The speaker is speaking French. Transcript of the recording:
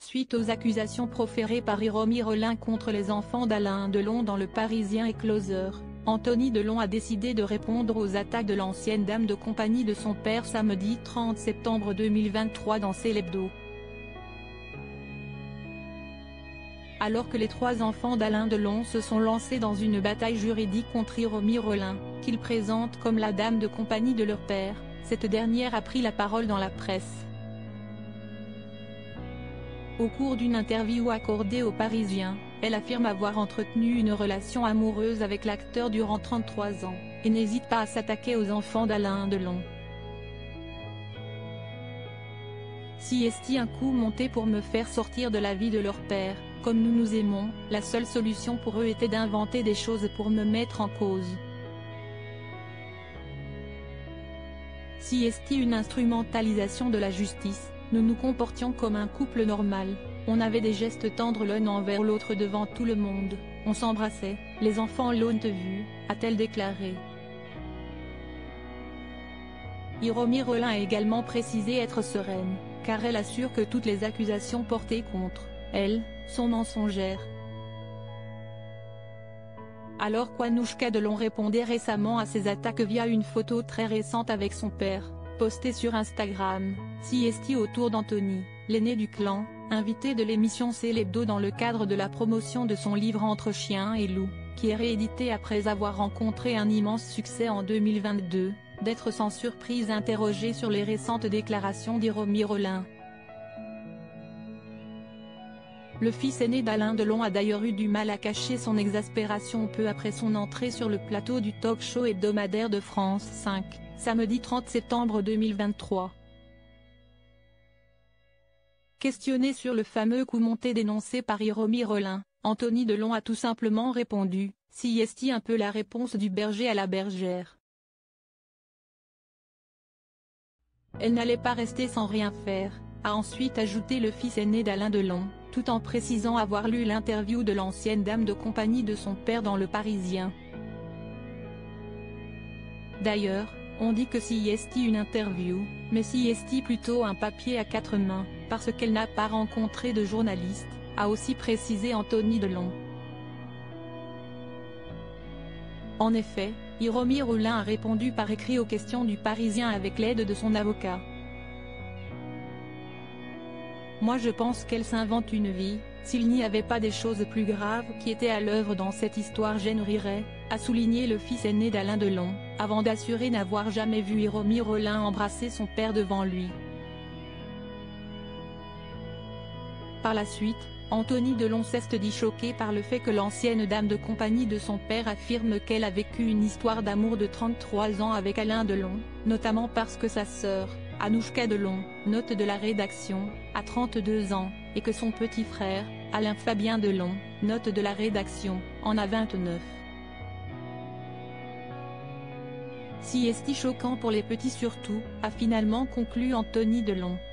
Suite aux accusations proférées par Hiromi Rollin contre les enfants d'Alain Delon dans Le Parisien et Closer, Anthony Delon a décidé de répondre aux attaques de l'ancienne dame de compagnie de son père samedi 30 septembre 2023 dans Célébdo. Alors que les 3 enfants d'Alain Delon se sont lancés dans une bataille juridique contre Hiromi Rollin, qu'ils présentent comme la dame de compagnie de leur père, cette dernière a pris la parole dans la presse. Au cours d'une interview accordée au Parisien, elle affirme avoir entretenu une relation amoureuse avec l'acteur durant 33 ans, et n'hésite pas à s'attaquer aux enfants d'Alain Delon. Si est-il un coup monté pour me faire sortir de la vie de leur père, comme nous nous aimons, la seule solution pour eux était d'inventer des choses pour me mettre en cause. Si est-il une instrumentalisation de la justice, nous nous comportions comme un couple normal, on avait des gestes tendres l'un envers l'autre devant tout le monde, on s'embrassait, les enfants l'ont vu, a-t-elle déclaré. Hiromi Rollin a également précisé être sereine, car elle assure que toutes les accusations portées contre elle sont mensongères. Alors qu'Anouchka Delon répondait récemment à ces attaques via une photo très récente avec son père, postée sur Instagram, si est-il autour d'Anthony, l'aîné du clan, invité de l'émission Célébdo dans le cadre de la promotion de son livre Entre chiens et loups, qui est réédité après avoir rencontré un immense succès en 2022, d'être sans surprise interrogé sur les récentes déclarations d'Hiromi Rollin. Le fils aîné d'Alain Delon a d'ailleurs eu du mal à cacher son exaspération peu après son entrée sur le plateau du talk-show hebdomadaire de France 5, samedi 30 septembre 2023. Questionné sur le fameux coup monté dénoncé par Hiromi Rollin, Anthony Delon a tout simplement répondu « Si est-il un peu la réponse du berger à la bergère. Elle n'allait pas rester sans rien faire », a ensuite ajouté le fils aîné d'Alain Delon, tout en précisant avoir lu l'interview de l'ancienne dame de compagnie de son père dans Le Parisien. D'ailleurs, on dit que si est-il une interview, mais si est-il plutôt un papier à 4 mains, parce qu'elle n'a pas rencontré de journaliste, a aussi précisé Anthony Delon. En effet, Hiromi Rollin a répondu par écrit aux questions du Parisien avec l'aide de son avocat. Moi je pense qu'elle s'invente une vie, s'il n'y avait pas des choses plus graves qui étaient à l'œuvre dans cette histoire j'aimerais, a souligné le fils aîné d'Alain Delon, avant d'assurer n'avoir jamais vu Hiromi Rollin embrasser son père devant lui. Par la suite, Anthony Delon s'est dit choqué par le fait que l'ancienne dame de compagnie de son père affirme qu'elle a vécu une histoire d'amour de 33 ans avec Alain Delon, notamment parce que sa sœur, Anouchka Delon, note de la rédaction, a 32 ans, et que son petit frère, Alain Fabien Delon, note de la rédaction, en a 29. Si est-il choquant pour les petits surtout, a finalement conclu Anthony Delon.